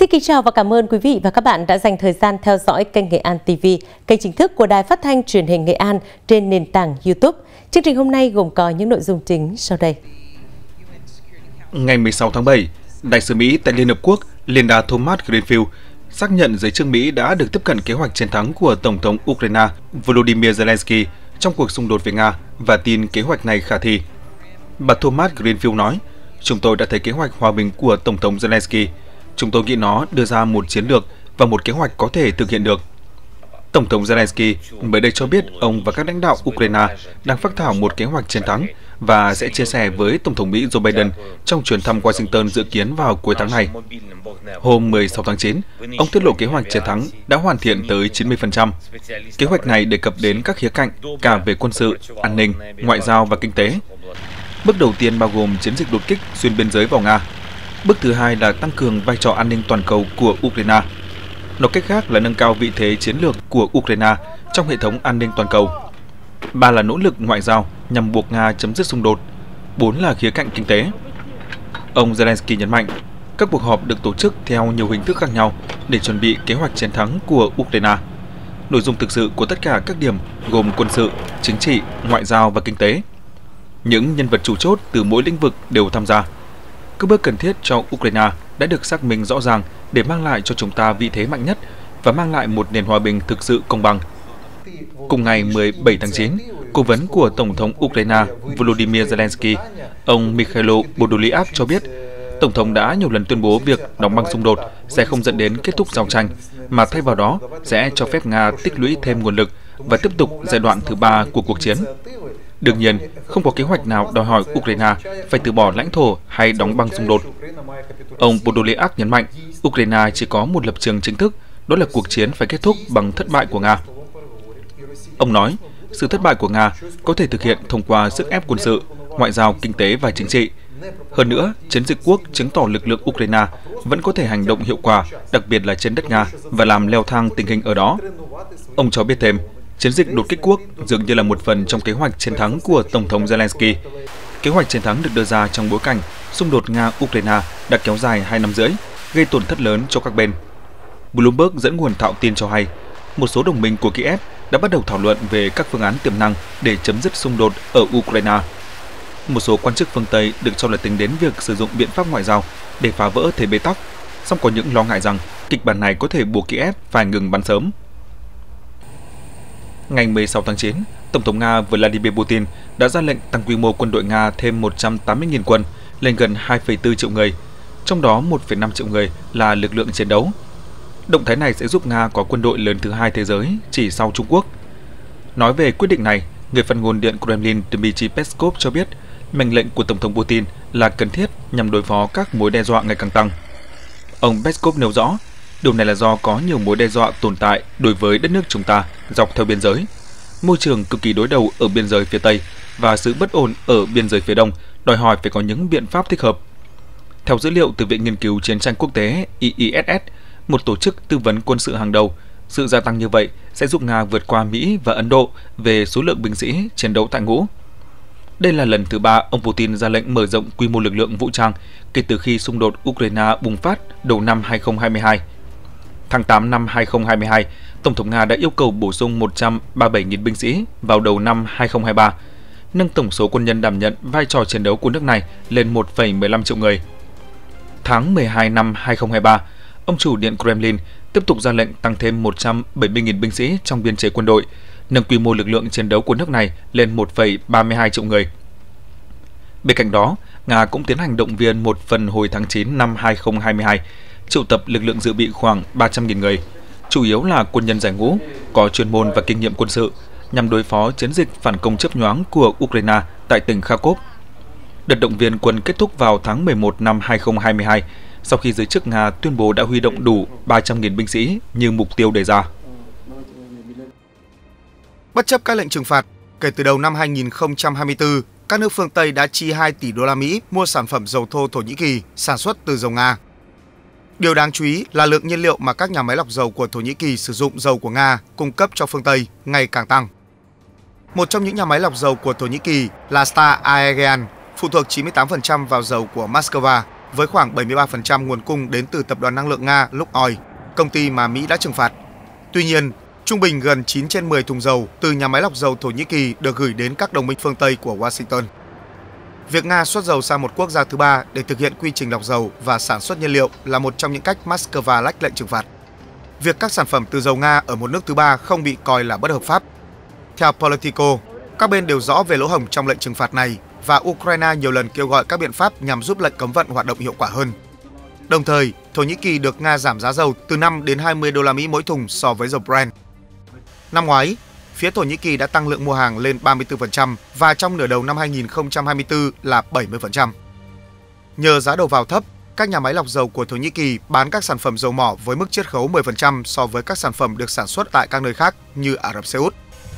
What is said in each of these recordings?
Xin kính chào và cảm ơn quý vị và các bạn đã dành thời gian theo dõi kênh Nghệ An TV, kênh chính thức của Đài Phát thanh Truyền hình Nghệ An trên nền tảng YouTube. Chương trình hôm nay gồm có những nội dung chính sau đây. Ngày 16 tháng 7, Đại sứ Mỹ tại Liên Hợp Quốc Linda Thomas-Greenfield xác nhận giới chức Mỹ đã được tiếp cận kế hoạch chiến thắng của Tổng thống Ukraine Volodymyr Zelensky trong cuộc xung đột với Nga và tin kế hoạch này khả thi. Bà Thomas-Greenfield nói, "Chúng tôi đã thấy kế hoạch hòa bình của Tổng thống Zelensky. Chúng tôi nghĩ nó đưa ra một chiến lược và một kế hoạch có thể thực hiện được." Tổng thống Zelensky mới đây cho biết ông và các lãnh đạo Ukraine đang phác thảo một kế hoạch chiến thắng và sẽ chia sẻ với Tổng thống Mỹ Joe Biden trong chuyến thăm Washington dự kiến vào cuối tháng này. Hôm 16 tháng 9, ông tiết lộ kế hoạch chiến thắng đã hoàn thiện tới 90%. Kế hoạch này đề cập đến các khía cạnh cả về quân sự, an ninh, ngoại giao và kinh tế. Bước đầu tiên bao gồm chiến dịch đột kích xuyên biên giới vào Nga. Bước thứ hai là tăng cường vai trò an ninh toàn cầu của Ukraine. Nói cách khác là nâng cao vị thế chiến lược của Ukraine trong hệ thống an ninh toàn cầu. 3 là nỗ lực ngoại giao nhằm buộc Nga chấm dứt xung đột. 4 là khía cạnh kinh tế. Ông Zelensky nhấn mạnh, các cuộc họp được tổ chức theo nhiều hình thức khác nhau để chuẩn bị kế hoạch chiến thắng của Ukraine. Nội dung thực sự của tất cả các điểm gồm quân sự, chính trị, ngoại giao và kinh tế. Những nhân vật chủ chốt từ mỗi lĩnh vực đều tham gia. Các bước cần thiết cho Ukraine đã được xác minh rõ ràng để mang lại cho chúng ta vị thế mạnh nhất và mang lại một nền hòa bình thực sự công bằng. Cùng ngày 17 tháng 9, cố vấn của Tổng thống Ukraine Volodymyr Zelensky, ông Mikhailo Podolyak cho biết, Tổng thống đã nhiều lần tuyên bố việc đóng băng xung đột sẽ không dẫn đến kết thúc giao tranh, mà thay vào đó sẽ cho phép Nga tích lũy thêm nguồn lực và tiếp tục giai đoạn thứ 3 của cuộc chiến. Đương nhiên, không có kế hoạch nào đòi hỏi Ukraine phải từ bỏ lãnh thổ hay đóng băng xung đột. Ông Podolyak nhấn mạnh, Ukraine chỉ có một lập trường chính thức, đó là cuộc chiến phải kết thúc bằng thất bại của Nga. Ông nói, sự thất bại của Nga có thể thực hiện thông qua sức ép quân sự, ngoại giao, kinh tế và chính trị. Hơn nữa, chiến dịch quốc chứng tỏ lực lượng Ukraine vẫn có thể hành động hiệu quả, đặc biệt là trên đất Nga, và làm leo thang tình hình ở đó. Ông cho biết thêm, chiến dịch đột kích quốc dường như là một phần trong kế hoạch chiến thắng của Tổng thống Zelensky. Kế hoạch chiến thắng được đưa ra trong bối cảnh xung đột Nga-Ukraine đã kéo dài 2 năm rưỡi, gây tổn thất lớn cho các bên. Bloomberg dẫn nguồn thạo tin cho hay, một số đồng minh của Kiev đã bắt đầu thảo luận về các phương án tiềm năng để chấm dứt xung đột ở Ukraine. Một số quan chức phương Tây được cho là tính đến việc sử dụng biện pháp ngoại giao để phá vỡ thế bế tắc, song có những lo ngại rằng kịch bản này có thể buộc Kiev phải ngừng bắn sớm. Ngày 16 tháng 9, Tổng thống Nga Vladimir Putin đã ra lệnh tăng quy mô quân đội Nga thêm 180.000 quân lên gần 2,4 triệu người, trong đó 1,5 triệu người là lực lượng chiến đấu. Động thái này sẽ giúp Nga có quân đội lớn thứ 2 thế giới chỉ sau Trung Quốc. Nói về quyết định này, người phát ngôn Điện Kremlin Dmitry Peskov cho biết mệnh lệnh của Tổng thống Putin là cần thiết nhằm đối phó các mối đe dọa ngày càng tăng. Ông Peskov nêu rõ, điều này là do có nhiều mối đe dọa tồn tại đối với đất nước chúng ta dọc theo biên giới. Môi trường cực kỳ đối đầu ở biên giới phía Tây và sự bất ổn ở biên giới phía Đông đòi hỏi phải có những biện pháp thích hợp. Theo dữ liệu từ Viện Nghiên cứu Chiến tranh Quốc tế IISS, một tổ chức tư vấn quân sự hàng đầu, sự gia tăng như vậy sẽ giúp Nga vượt qua Mỹ và Ấn Độ về số lượng binh sĩ chiến đấu tại ngũ. Đây là lần thứ 3 ông Putin ra lệnh mở rộng quy mô lực lượng vũ trang kể từ khi xung đột Ukraine bùng phát đầu năm 2022. Tháng 8 năm 2022, Tổng thống Nga đã yêu cầu bổ sung 137.000 binh sĩ vào đầu năm 2023, nâng tổng số quân nhân đảm nhận vai trò chiến đấu của nước này lên 1,15 triệu người. Tháng 12 năm 2023, ông chủ Điện Kremlin tiếp tục ra lệnh tăng thêm 170.000 binh sĩ trong biên chế quân đội, nâng quy mô lực lượng chiến đấu của nước này lên 1,32 triệu người. Bên cạnh đó, Nga cũng tiến hành động viên một phần hồi tháng 9 năm 2022, triệu tập lực lượng dự bị khoảng 300.000 người, chủ yếu là quân nhân giải ngũ, có chuyên môn và kinh nghiệm quân sự, nhằm đối phó chiến dịch phản công chớp nhoáng của Ukraine tại tỉnh Kharkov. Đợt động viên quân kết thúc vào tháng 11 năm 2022, sau khi giới chức Nga tuyên bố đã huy động đủ 300.000 binh sĩ như mục tiêu đề ra. Bất chấp các lệnh trừng phạt, kể từ đầu năm 2024, các nước phương Tây đã chi 2 tỷ đô la Mỹ mua sản phẩm dầu thô Thổ Nhĩ Kỳ sản xuất từ dầu Nga. Điều đáng chú ý là lượng nhiên liệu mà các nhà máy lọc dầu của Thổ Nhĩ Kỳ sử dụng dầu của Nga cung cấp cho phương Tây ngày càng tăng. Một trong những nhà máy lọc dầu của Thổ Nhĩ Kỳ là Star Aegean, phụ thuộc 98% vào dầu của Moscow, với khoảng 73% nguồn cung đến từ tập đoàn năng lượng Nga Lukoil, công ty mà Mỹ đã trừng phạt. Tuy nhiên, trung bình gần 9 trên 10 thùng dầu từ nhà máy lọc dầu Thổ Nhĩ Kỳ được gửi đến các đồng minh phương Tây của Washington. Việc Nga xuất dầu sang một quốc gia thứ ba để thực hiện quy trình lọc dầu và sản xuất nhiên liệu là một trong những cách Moscow lách lệnh trừng phạt. Việc các sản phẩm từ dầu Nga ở một nước thứ ba không bị coi là bất hợp pháp. Theo Politico, các bên đều rõ về lỗ hổng trong lệnh trừng phạt này và Ukraine nhiều lần kêu gọi các biện pháp nhằm giúp lệnh cấm vận hoạt động hiệu quả hơn. Đồng thời, Thổ Nhĩ Kỳ được Nga giảm giá dầu từ 5 đến 20 đô la Mỹ mỗi thùng so với dầu Brent. Năm ngoái, phía Thổ Nhĩ Kỳ đã tăng lượng mua hàng lên 34% và trong nửa đầu năm 2024 là 70%. Nhờ giá đầu vào thấp, các nhà máy lọc dầu của Thổ Nhĩ Kỳ bán các sản phẩm dầu mỏ với mức chiết khấu 10% so với các sản phẩm được sản xuất tại các nơi khác như Ả Rập Xê Út.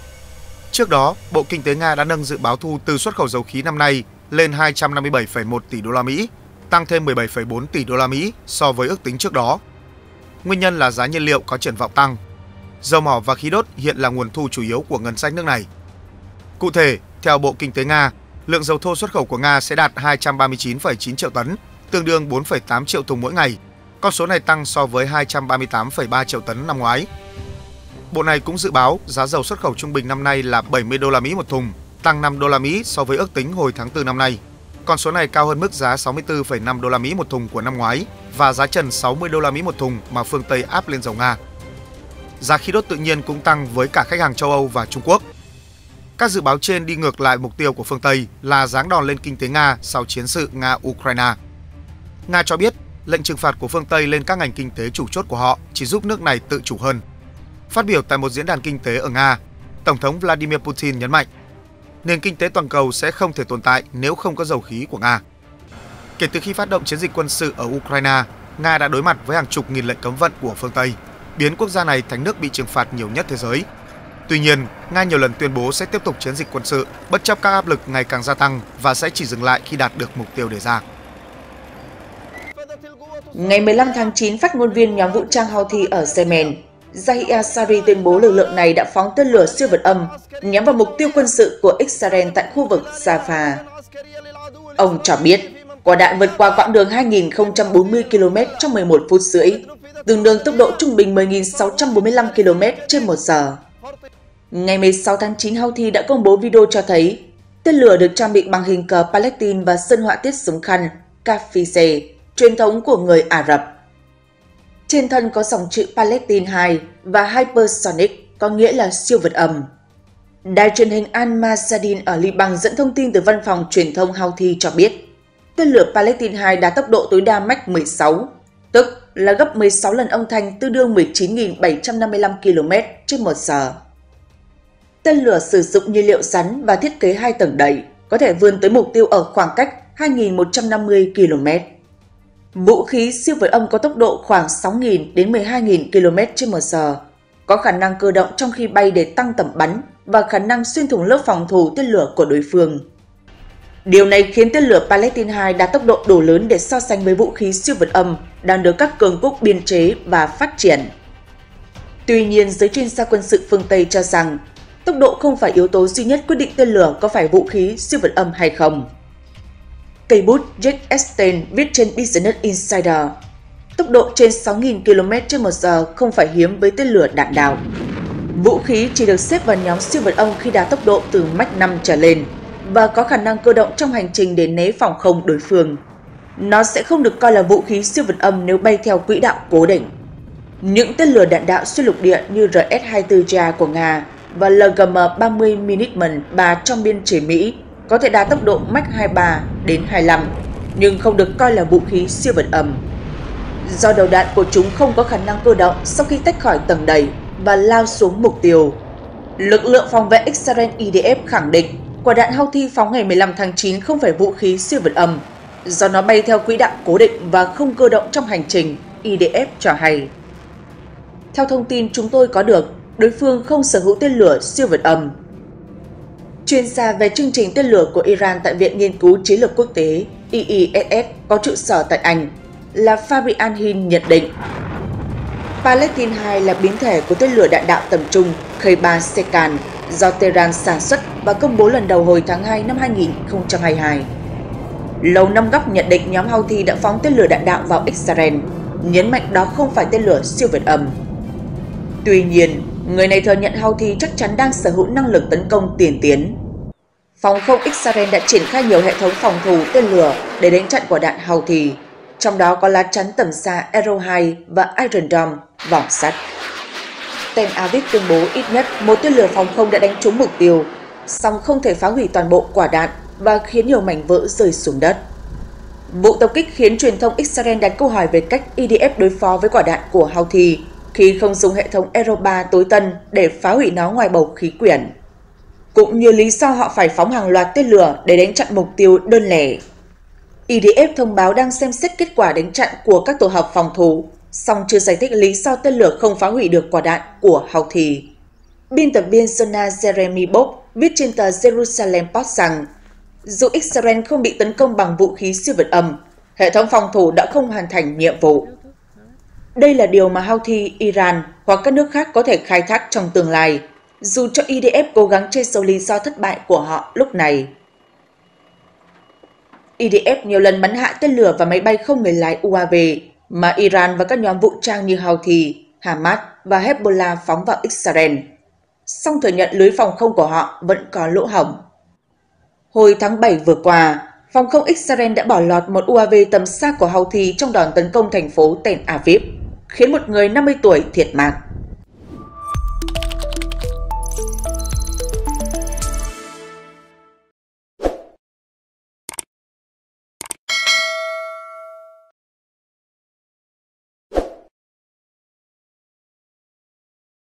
Trước đó, Bộ Kinh tế Nga đã nâng dự báo thu từ xuất khẩu dầu khí năm nay lên 257,1 tỷ đô la Mỹ, tăng thêm 17,4 tỷ đô la Mỹ so với ước tính trước đó. Nguyên nhân là giá nhiên liệu có triển vọng tăng. Dầu mỏ và khí đốt hiện là nguồn thu chủ yếu của ngân sách nước này. Cụ thể, theo Bộ Kinh tế Nga, lượng dầu thô xuất khẩu của Nga sẽ đạt 239,9 triệu tấn, tương đương 4,8 triệu thùng mỗi ngày. Con số này tăng so với 238,3 triệu tấn năm ngoái. Bộ này cũng dự báo giá dầu xuất khẩu trung bình năm nay là 70 đô la Mỹ một thùng, tăng 5 đô la Mỹ so với ước tính hồi tháng 4 năm nay. Con số này cao hơn mức giá 64,5 đô la Mỹ một thùng của năm ngoái và giá trần 60 đô la Mỹ một thùng mà phương Tây áp lên dầu Nga. Giá khí đốt tự nhiên cũng tăng với cả khách hàng châu Âu và Trung Quốc. Các dự báo trên đi ngược lại mục tiêu của phương Tây là giáng đòn lên kinh tế Nga sau chiến sự Nga-Ukraine. Nga cho biết lệnh trừng phạt của phương Tây lên các ngành kinh tế chủ chốt của họ chỉ giúp nước này tự chủ hơn. Phát biểu tại một diễn đàn kinh tế ở Nga, Tổng thống Vladimir Putin nhấn mạnh, nền kinh tế toàn cầu sẽ không thể tồn tại nếu không có dầu khí của Nga. Kể từ khi phát động chiến dịch quân sự ở Ukraine, Nga đã đối mặt với hàng chục nghìn lệnh cấm vận của phương Tây, biến quốc gia này thành nước bị trừng phạt nhiều nhất thế giới. Tuy nhiên, Nga nhiều lần tuyên bố sẽ tiếp tục chiến dịch quân sự, bất chấp các áp lực ngày càng gia tăng và sẽ chỉ dừng lại khi đạt được mục tiêu đề ra. Ngày 15 tháng 9, phát ngôn viên nhóm vũ trang Houthi ở Yemen, Yahya Sari tuyên bố lực lượng này đã phóng tên lửa siêu vượt âm nhắm vào mục tiêu quân sự của Israel tại khu vực Rafah. Ông cho biết, quả đạn vượt qua quãng đường 2.040 km trong 11 phút rưỡi, tương đương tốc độ trung bình 10.645 km/h. Ngày 16 tháng 9, Houthi đã công bố video cho thấy tên lửa được trang bị bằng hình cờ Palestine và sơn họa tiết súng khăn Kafise, truyền thống của người Ả Rập. Trên thân có dòng chữ Palestine 2 và Hypersonic, có nghĩa là siêu vượt âm. Đài truyền hình Al-Mayadeen ở Liban dẫn thông tin từ văn phòng truyền thông Houthi cho biết, tên lửa Palestine 2 đạt tốc độ tối đa Mach 16, tức là gấp 16 lần âm thanh, tương đương 19.755 km/h. Tên lửa sử dụng nhiên liệu rắn và thiết kế 2 tầng đẩy, có thể vươn tới mục tiêu ở khoảng cách 2.150 km. Vũ khí siêu vượt âm có tốc độ khoảng 6.000 đến 12.000 km/h, có khả năng cơ động trong khi bay để tăng tầm bắn và khả năng xuyên thủng lớp phòng thủ tên lửa của đối phương. Điều này khiến tên lửa Palestine 2 đạt tốc độ đủ lớn để so sánh với vũ khí siêu vượt âm đang được các cường quốc biên chế và phát triển. Tuy nhiên, giới chuyên gia quân sự phương Tây cho rằng tốc độ không phải yếu tố duy nhất quyết định tên lửa có phải vũ khí siêu vượt âm hay không. Cây bút Jack Epstein viết trên Business Insider, tốc độ trên 6.000 km/h không phải hiếm với tên lửa đạn đạo. Vũ khí chỉ được xếp vào nhóm siêu vượt âm khi đạt tốc độ từ Mach 5 trở lên và có khả năng cơ động trong hành trình để né phòng không đối phương. Nó sẽ không được coi là vũ khí siêu vượt âm nếu bay theo quỹ đạo cố định. Những tên lửa đạn đạo xuyên lục địa như RS-24J của Nga và LGM-30 Minuteman III trong biên chế Mỹ có thể đạt tốc độ Mach 23 đến 25, nhưng không được coi là vũ khí siêu vượt âm. Do đầu đạn của chúng không có khả năng cơ động sau khi tách khỏi tầng đẩy và lao xuống mục tiêu. Lực lượng phòng vệ Israel IDF khẳng định quả đạn Houthi phóng ngày 15 tháng 9 không phải vũ khí siêu vượt âm, do nó bay theo quỹ đạo cố định và không cơ động trong hành trình, IDF cho hay. Theo thông tin chúng tôi có được, đối phương không sở hữu tên lửa siêu vượt âm. Chuyên gia về chương trình tên lửa của Iran tại Viện Nghiên cứu Chiến lược Quốc tế IISS có trụ sở tại Anh là Fabian Hin nhận định Palestine 2 là biến thể của tên lửa đạn đạo tầm trung K3 Sekan do Tehran sản xuất và công bố lần đầu hồi tháng 2 năm 2022. Lầu Năm Góc nhận định nhóm Houthi đã phóng tên lửa đạn đạo vào Israel, nhấn mạnh đó không phải tên lửa siêu việt âm. Tuy nhiên, người này thừa nhận Houthi chắc chắn đang sở hữu năng lực tấn công tiên tiến. Phòng không Israel đã triển khai nhiều hệ thống phòng thủ tên lửa để đánh chặn quả đạn Houthi, trong đó có lá chắn tầm xa Arrow 2 và Iron Dome, vòng sắt. Tel Aviv tuyên bố ít nhất một tên lửa phòng không đã đánh trúng mục tiêu, song không thể phá hủy toàn bộ quả đạn và khiến nhiều mảnh vỡ rơi xuống đất. Vụ tập kích khiến truyền thông Israel đặt câu hỏi về cách IDF đối phó với quả đạn của Houthi khi không dùng hệ thống Arrow 3 tối tân để phá hủy nó ngoài bầu khí quyển, cũng như lý do họ phải phóng hàng loạt tên lửa để đánh chặn mục tiêu đơn lẻ. IDF thông báo đang xem xét kết quả đánh chặn của các tổ hợp phòng thủ, song chưa giải thích lý do tên lửa không phá hủy được quả đạn của Houthi. Biên tập viên Jonah Jeremy Bob viết trên tờ Jerusalem Post rằng, dù Israel không bị tấn công bằng vũ khí siêu việt âm, hệ thống phòng thủ đã không hoàn thành nhiệm vụ. Đây là điều mà Houthi, Iran hoặc các nước khác có thể khai thác trong tương lai, dù cho IDF cố gắng che giấu lý do thất bại của họ lúc này. IDF nhiều lần bắn hạ tên lửa và máy bay không người lái UAV mà Iran và các nhóm vũ trang như Houthi, Hamas và Hezbollah phóng vào Israel, song thừa nhận lưới phòng không của họ vẫn có lỗ hổng. Hồi tháng 7 vừa qua, phòng không Israel đã bỏ lọt một UAV tầm xa của Houthi trong đòn tấn công thành phố Tel Aviv, khiến một người 50 tuổi thiệt mạng.